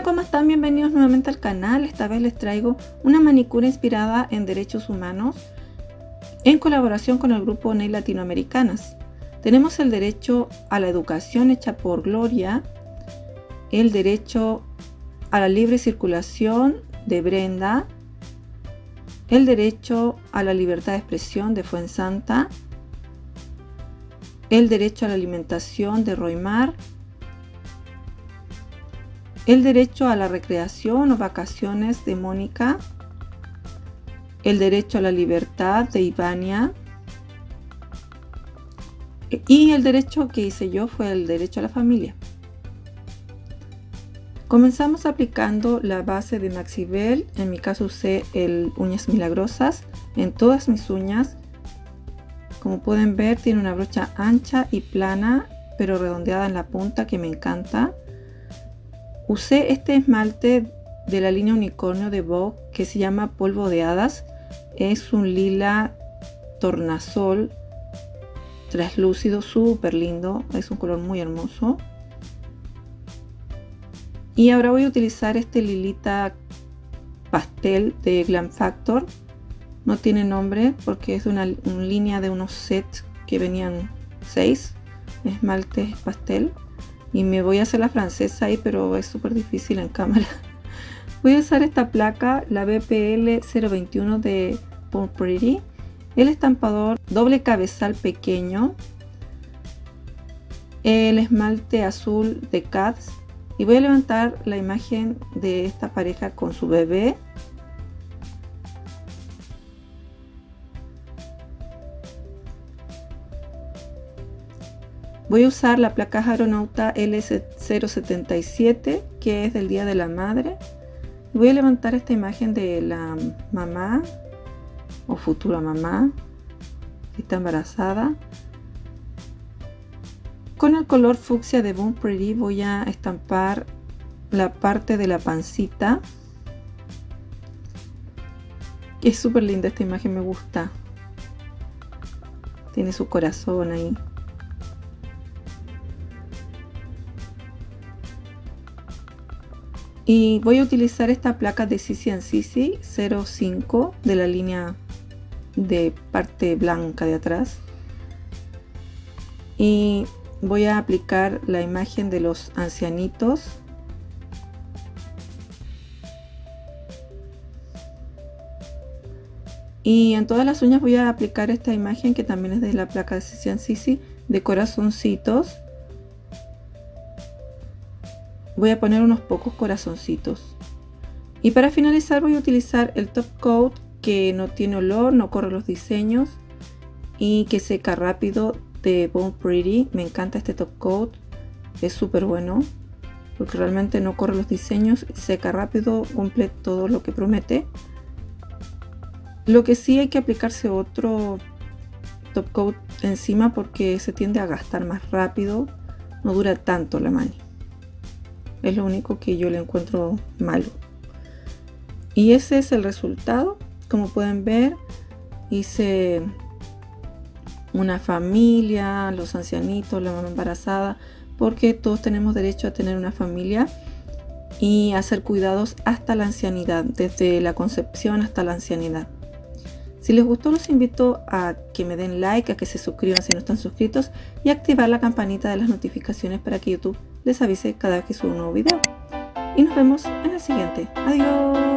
Hola, ¿cómo están? Bienvenidos nuevamente al canal. Esta vez les traigo una manicura inspirada en derechos humanos en colaboración con el grupo Nail Latinoamericanas. Tenemos el derecho a la educación hecha por Gloria, el derecho a la libre circulación de Brenda, el derecho a la libertad de expresión de Fuensanta, el derecho a la alimentación de Roymar, el derecho a la recreación o vacaciones de Mónica, el derecho a la libertad de Ivania, y el derecho que hice yo fue el derecho a la familia. Comenzamos aplicando la base de Maxibel. En mi caso usé el Uñas Milagrosas en todas mis uñas. Como pueden ver, tiene una brocha ancha y plana pero redondeada en la punta, que me encanta. Usé este esmalte de la línea Unicornio de Vogue que se llama Polvo de Hadas. Es un lila tornasol translúcido, súper lindo. Es un color muy hermoso. Y ahora voy a utilizar este lilita pastel de Glam Factor. No tiene nombre porque es una línea de unos sets que venían 6 esmaltes pastel. Y me voy a hacer la francesa ahí, pero es súper difícil en cámara. Voy a usar esta placa, la BPL 021 de Born Pretty. El estampador doble cabezal pequeño. El esmalte azul de Cats. Y voy a levantar la imagen de esta pareja con su bebé. Voy a usar la placa Aeronauta LS077, que es del Día de la Madre. Voy a levantar esta imagen de la mamá o futura mamá que está embarazada. Con el color fucsia de Born Pretty voy a estampar la parte de la pancita. Es súper linda esta imagen, me gusta. Tiene su corazón ahí. Y voy a utilizar esta placa de Sissy & Sissy 05 de la línea de parte blanca de atrás. Y voy a aplicar la imagen de los ancianitos. Y en todas las uñas voy a aplicar esta imagen que también es de la placa de Sissy & Sissy de corazoncitos. Voy a poner unos pocos corazoncitos. Y para finalizar voy a utilizar el top coat, que no tiene olor, no corre los diseños y que seca rápido, de Born Pretty. Me encanta este top coat, es súper bueno porque realmente no corre los diseños, seca rápido, cumple todo lo que promete. Lo que sí, hay que aplicarse otro top coat encima porque se tiende a gastar más rápido, no dura tanto la mani. Es lo único que yo le encuentro malo. Y ese es el resultado. Como pueden ver, hice una familia, los ancianitos, la mamá embarazada, porque todos tenemos derecho a tener una familia y a ser cuidados hasta la ancianidad, desde la concepción hasta la ancianidad. Si les gustó, los invito a que me den like, a que se suscriban si no están suscritos y activar la campanita de las notificaciones para que YouTube les avise cada vez que subo un nuevo video. Y nos vemos en el siguiente. Adiós.